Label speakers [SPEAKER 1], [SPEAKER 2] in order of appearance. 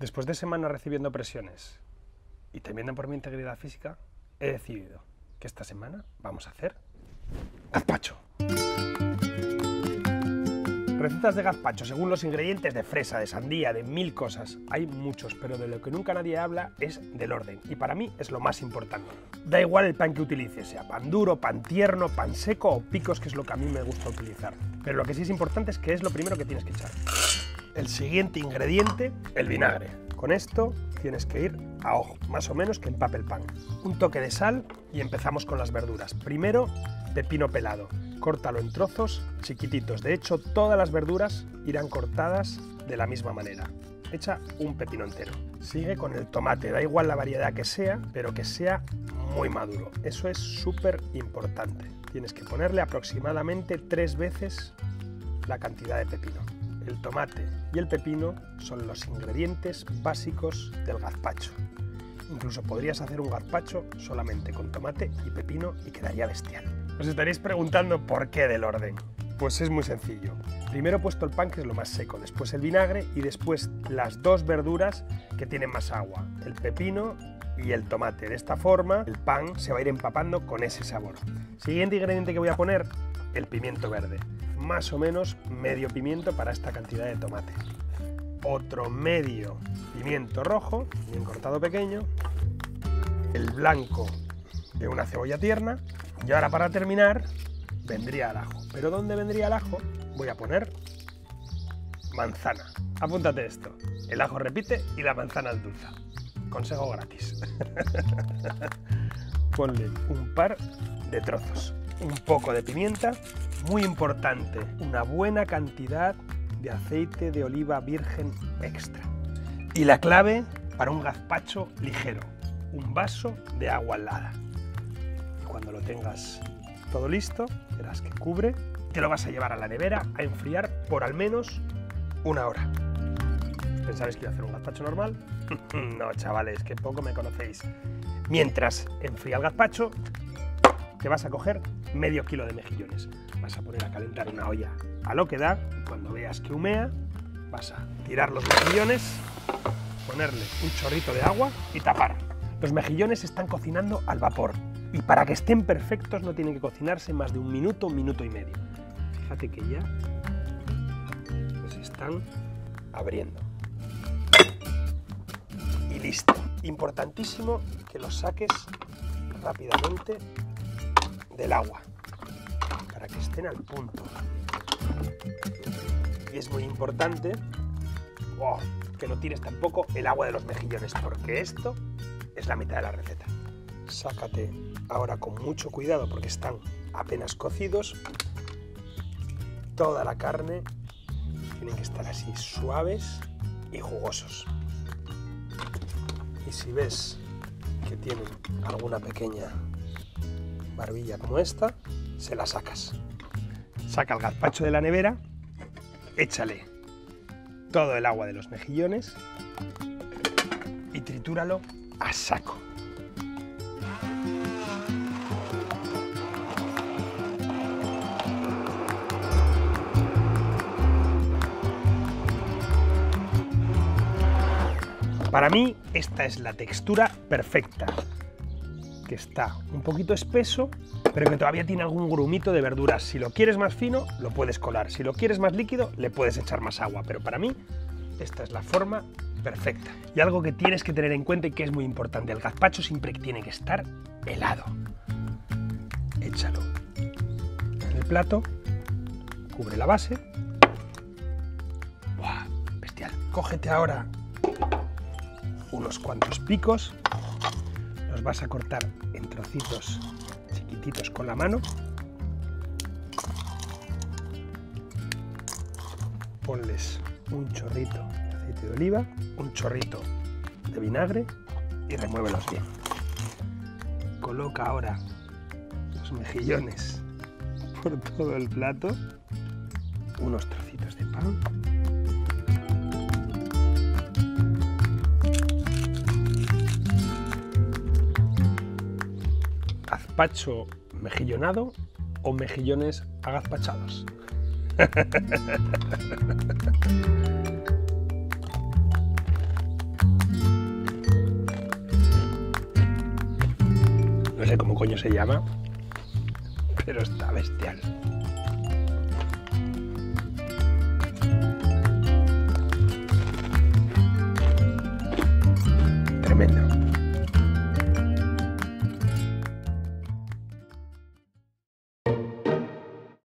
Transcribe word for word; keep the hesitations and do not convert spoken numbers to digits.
[SPEAKER 1] Después de semanas recibiendo presiones y temiendo por mi integridad física, he decidido que esta semana vamos a hacer gazpacho. Recetas de gazpacho según los ingredientes de fresa, de sandía, de mil cosas. Hay muchos, pero de lo que nunca nadie habla es del orden, y para mí es lo más importante. Da igual el pan que utilices, sea pan duro, pan tierno, pan seco o picos, que es lo que a mí me gusta utilizar. Pero lo que sí es importante es que es lo primero que tienes que echar. El siguiente ingrediente, el vinagre. Con esto tienes que ir a ojo, más o menos que empape el pan. Un toque de sal y empezamos con las verduras. Primero, pepino pelado. Córtalo en trozos chiquititos. De hecho, todas las verduras irán cortadas de la misma manera. Echa un pepino entero. Sigue con el tomate. Da igual la variedad que sea, pero que sea muy maduro. Eso es súper importante. Tienes que ponerle aproximadamente tres veces la cantidad de pepino. El tomate y el pepino son los ingredientes básicos del gazpacho. Incluso podrías hacer un gazpacho solamente con tomate y pepino y quedaría bestial. Os estaréis preguntando por qué del orden. Pues es muy sencillo. Primero he puesto el pan, que es lo más seco, después el vinagre y después las dos verduras que tienen más agua, el pepino y el tomate. De esta forma el pan se va a ir empapando con ese sabor. Siguiente ingrediente que voy a poner, el pimiento verde. Más o menos medio pimiento para esta cantidad de tomate. Otro medio pimiento rojo, bien cortado pequeño. El blanco de una cebolla tierna. Y ahora, para terminar, vendría el ajo. ¿Pero dónde vendría el ajo? Voy a poner manzana. Apúntate esto. El ajo repite y la manzana endulza. Consejo gratis. Ponle un par de trozos. Un poco de pimienta. Muy importante, una buena cantidad de aceite de oliva virgen extra. Y la clave para un gazpacho ligero, un vaso de agua helada. Y cuando lo tengas todo listo, verás que cubre, te lo vas a llevar a la nevera a enfriar por al menos una hora. ¿Pensabais que iba a hacer un gazpacho normal? No, chavales, que poco me conocéis. Mientras enfría el gazpacho, te vas a coger medio kilo de mejillones. Vas a poner a calentar una olla a lo que da, y cuando veas que humea, vas a tirar los mejillones, ponerle un chorrito de agua y tapar. Los mejillones están cocinando al vapor, y para que estén perfectos no tienen que cocinarse más de un minuto, un minuto y medio. Fíjate que ya se están abriendo. Y listo. Importantísimo que los saques rápidamente del agua, para que estén al punto. Y es muy importante oh, que no tires tampoco el agua de los mejillones, porque esto es la mitad de la receta. Sácate ahora con mucho cuidado, porque están apenas cocidos. Toda la carne tiene que estar así, suaves y jugosos. Y si ves que tienen alguna pequeña barbilla como esta, se la sacas. Saca el gazpacho de la nevera, échale todo el agua de los mejillones y tritúralo a saco. Para mí esta es la textura perfecta, que está un poquito espeso, pero que todavía tiene algún grumito de verduras. Si lo quieres más fino, lo puedes colar. Si lo quieres más líquido, le puedes echar más agua. Pero para mí, esta es la forma perfecta. Y algo que tienes que tener en cuenta y que es muy importante, el gazpacho siempre tiene que estar helado. Échalo en el plato, cubre la base. ¡Buah! Bestial. Cógete ahora unos cuantos picos. Los vas a cortar en trocitos chiquititos con la mano. Ponles un chorrito de aceite de oliva, un chorrito de vinagre y remuévelos bien. Coloca ahora los mejillones por todo el plato, unos trocitos de pan. Gazpacho mejillonado o mejillones agazpachados. sé cómo coño se llama, pero está bestial. Tremendo.